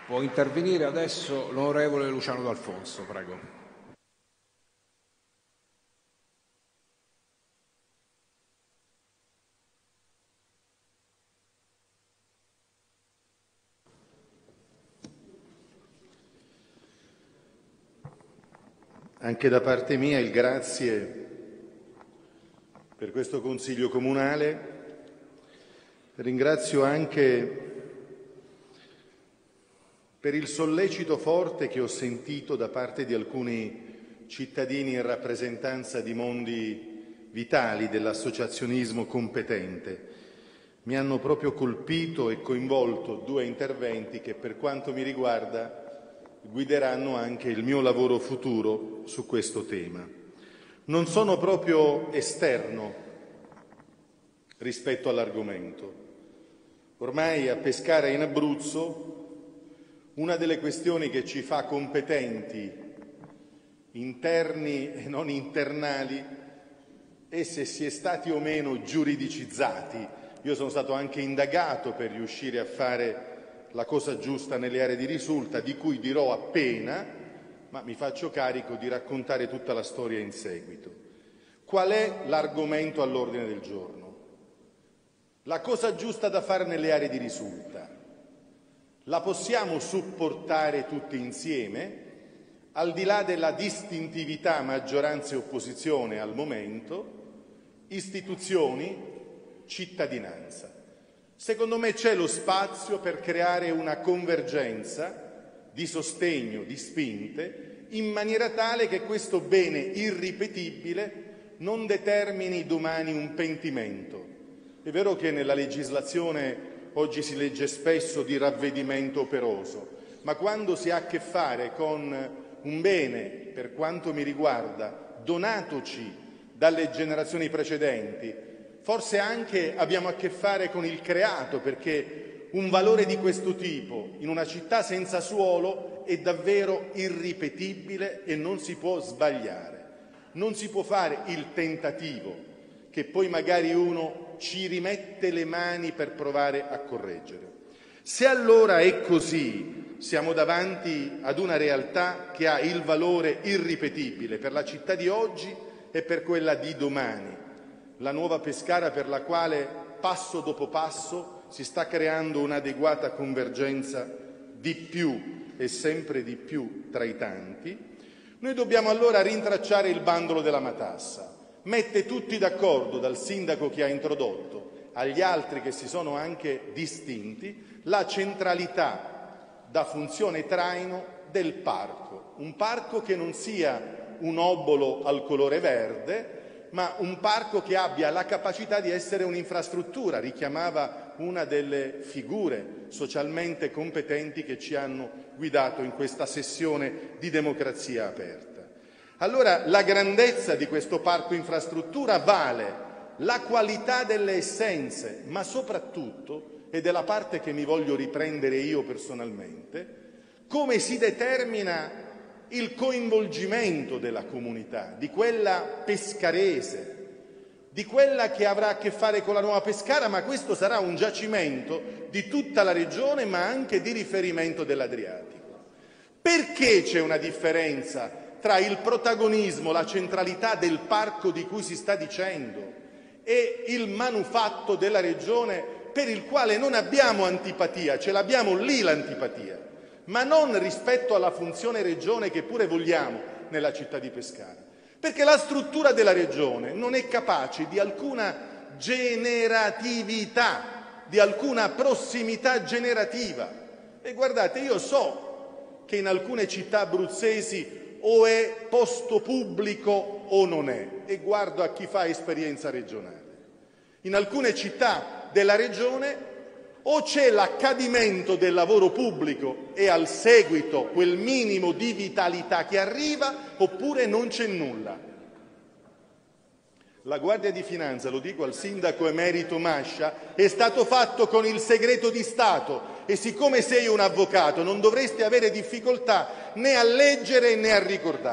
Può intervenire adesso l'onorevole Luciano D'Alfonso, prego. Anche da parte mia il grazie per questo Consiglio Comunale. Ringrazio anche per il sollecito forte che ho sentito da parte di alcuni cittadini in rappresentanza di mondi vitali dell'associazionismo competente. Mi hanno proprio colpito e coinvolto due interventi che, per quanto mi riguarda, guideranno anche il mio lavoro futuro su questo tema. Non sono proprio esterno rispetto all'argomento. Ormai a Pescara in Abruzzo una delle questioni che ci fa competenti, interni e non internali, è se si è stati o meno giuridicizzati. Io sono stato anche indagato per riuscire a fare la cosa giusta nelle aree di risulta, di cui dirò appena, ma mi faccio carico di raccontare tutta la storia in seguito. Qual è l'argomento all'ordine del giorno? La cosa giusta da fare nelle aree di risulta. La possiamo supportare tutti insieme, al di là della distintività maggioranza e opposizione al momento, istituzioni, cittadinanza. Secondo me c'è lo spazio per creare una convergenza di sostegno, di spinte, in maniera tale che questo bene irripetibile non determini domani un pentimento. È vero che nella legislazione oggi si legge spesso di ravvedimento operoso, ma quando si ha a che fare con un bene, per quanto mi riguarda, donatoci dalle generazioni precedenti, forse anche abbiamo a che fare con il creato, perché un valore di questo tipo in una città senza suolo è davvero irripetibile e non si può sbagliare. Non si può fare il tentativo che poi magari uno ci rimette le mani per provare a correggere. Se allora è così, siamo davanti ad una realtà che ha il valore irripetibile per la città di oggi e per quella di domani, la nuova Pescara per la quale passo dopo passo si sta creando un'adeguata convergenza di più e sempre di più tra i tanti. Noi dobbiamo allora rintracciare il bandolo della matassa. Mette tutti d'accordo, dal sindaco che ha introdotto agli altri che si sono anche distinti, la centralità da funzione traino del parco. Un parco che non sia un obolo al colore verde, ma un parco che abbia la capacità di essere un'infrastruttura. Richiamava una delle figure socialmente competenti che ci hanno guidato in questa sessione di democrazia aperta. Allora la grandezza di questo parco infrastruttura vale la qualità delle essenze, ma soprattutto, ed è la parte che mi voglio riprendere io personalmente, come si determina il coinvolgimento della comunità, di quella pescarese, di quella che avrà a che fare con la nuova Pescara, ma questo sarà un giacimento di tutta la regione, ma anche di riferimento dell'Adriatico. Perché c'è una differenza tra il protagonismo, la centralità del parco di cui si sta dicendo e il manufatto della regione per il quale non abbiamo antipatia, ce l'abbiamo lì l'antipatia, ma non rispetto alla funzione regione che pure vogliamo nella città di Pescara, perché la struttura della regione non è capace di alcuna generatività, di alcuna prossimità generativa. E guardate, io so che in alcune città abruzzesi o è posto pubblico o non è, e guardo a chi fa esperienza regionale. In alcune città della regione o c'è l'accadimento del lavoro pubblico e al seguito quel minimo di vitalità che arriva, oppure non c'è nulla. La Guardia di Finanza, lo dico al sindaco emerito Mascia, è stato fatto con il segreto di Stato e siccome sei un avvocato non dovresti avere difficoltà né a leggere né a ricordare.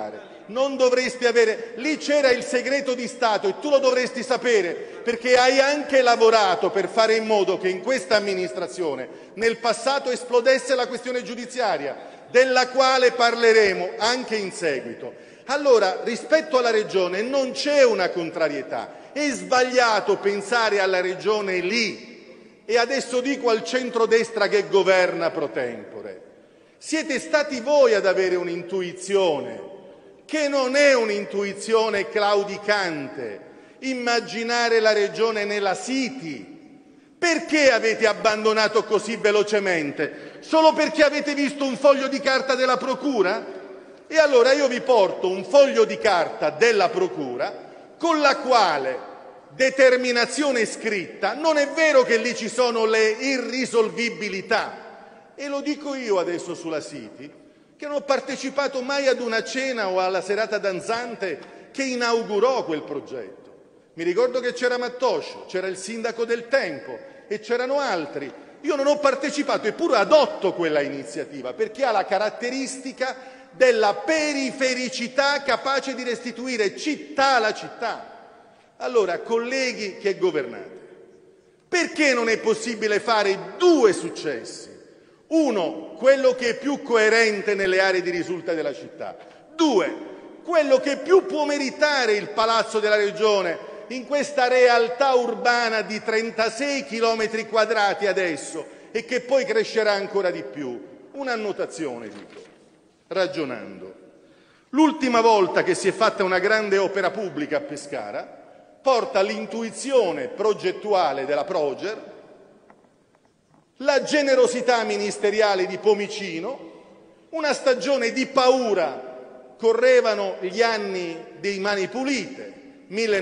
non dovresti avere... Lì c'era il segreto di Stato e tu lo dovresti sapere, perché hai anche lavorato per fare in modo che in questa amministrazione nel passato esplodesse la questione giudiziaria, della quale parleremo anche in seguito. Allora, rispetto alla Regione non c'è una contrarietà, è sbagliato pensare alla Regione lì, e adesso dico al centrodestra che governa pro tempore. Siete stati voi ad avere un'intuizione, che non è un'intuizione claudicante, immaginare la Regione nella City. Perché avete abbandonato così velocemente? Solo perché avete visto un foglio di carta della Procura? E allora io vi porto un foglio di carta della Procura con la quale determinazione scritta, non è vero che lì ci sono le irrisolvibilità, e lo dico io adesso sulla City, che non ho partecipato mai ad una cena o alla serata danzante che inaugurò quel progetto. Mi ricordo che c'era Mattoscio, c'era il sindaco del tempo e c'erano altri. Io non ho partecipato, eppure adotto quella iniziativa, perché ha la caratteristica della perifericità capace di restituire città alla città. Allora, colleghi che governate, perché non è possibile fare due successi? Uno, quello che è più coerente nelle aree di risulta della città. Due, quello che più può meritare il Palazzo della Regione in questa realtà urbana di 36 chilometri quadrati adesso e che poi crescerà ancora di più. Un'annotazione, dico, ragionando. L'ultima volta che si è fatta una grande opera pubblica a Pescara porta l'intuizione progettuale della Proger, la generosità ministeriale di Pomicino, una stagione di paura. Correvano gli anni dei Mani Pulite,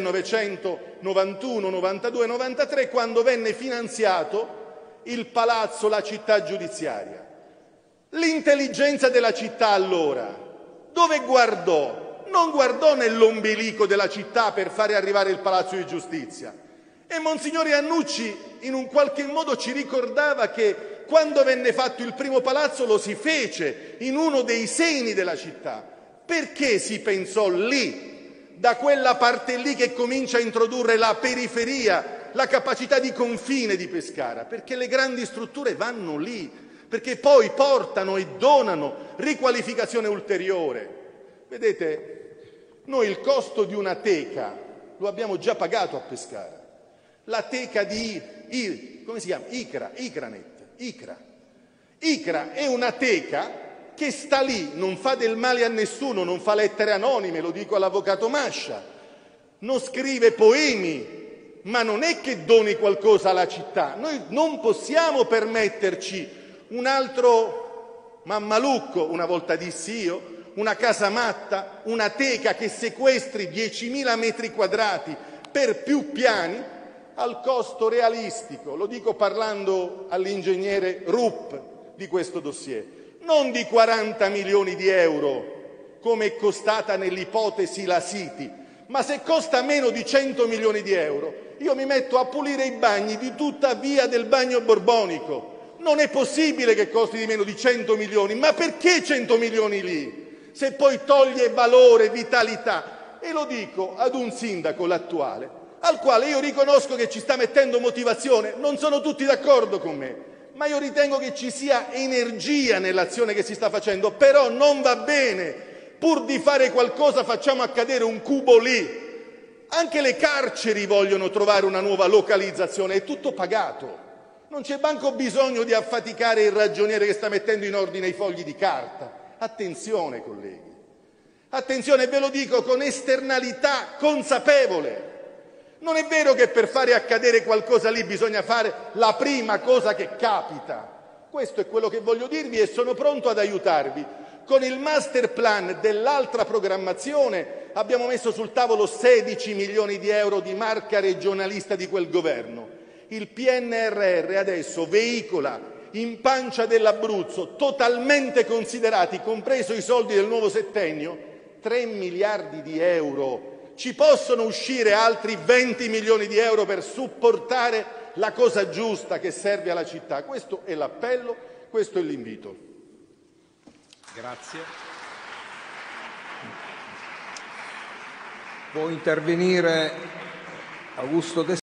1991, 92, 93, quando venne finanziato il palazzo, la città giudiziaria. L'intelligenza della città allora, dove guardò? Non guardò nell'ombelico della città per fare arrivare il Palazzo di Giustizia. E Monsignore Annucci in un qualche modo ci ricordava che quando venne fatto il primo palazzo lo si fece in uno dei seni della città. Perché si pensò lì, da quella parte lì che comincia a introdurre la periferia, la capacità di confine di Pescara? Perché le grandi strutture vanno lì, perché poi portano e donano riqualificazione ulteriore. Vedete, noi il costo di una teca lo abbiamo già pagato a Pescara. La teca di come si chiama? Icra è una teca che sta lì, non fa del male a nessuno, non fa lettere anonime, lo dico all'avvocato Mascia, non scrive poemi, ma non è che doni qualcosa alla città. Noi non possiamo permetterci un altro Mammalucco, una volta dissi io, una casa matta, una teca che sequestri 10.000 metri quadrati per più piani al costo realistico, lo dico parlando all'ingegnere Rupp di questo dossier, non di 40 milioni di euro come è costata nell'ipotesi la City, ma se costa meno di 100 milioni di euro io mi metto a pulire i bagni di tutta via del Bagno Borbonico. Non è possibile che costi di meno di 100 milioni, ma perché 100 milioni lì? Se poi toglie valore, vitalità. E lo dico ad un sindaco, l'attuale, al quale io riconosco che ci sta mettendo motivazione, non sono tutti d'accordo con me, ma io ritengo che ci sia energia nell'azione che si sta facendo, però non va bene, pur di fare qualcosa facciamo accadere un cubo lì. Anche le carceri vogliono trovare una nuova localizzazione, è tutto pagato. Non c'è manco bisogno di affaticare il ragioniere che sta mettendo in ordine i fogli di carta. Attenzione, colleghi, attenzione, ve lo dico con esternalità consapevole. Non è vero che per fare accadere qualcosa lì bisogna fare la prima cosa che capita. Questo è quello che voglio dirvi e sono pronto ad aiutarvi. Con il master plan dell'altra programmazione abbiamo messo sul tavolo 16 milioni di euro di marca regionalista di quel governo. Il PNRR adesso veicola in pancia dell'Abruzzo, totalmente considerati, compreso i soldi del nuovo settennio, 3 miliardi di euro. Ci possono uscire altri 20 milioni di euro per supportare la cosa giusta che serve alla città. Questo è l'appello, questo è l'invito. Grazie. Può intervenire Augusto De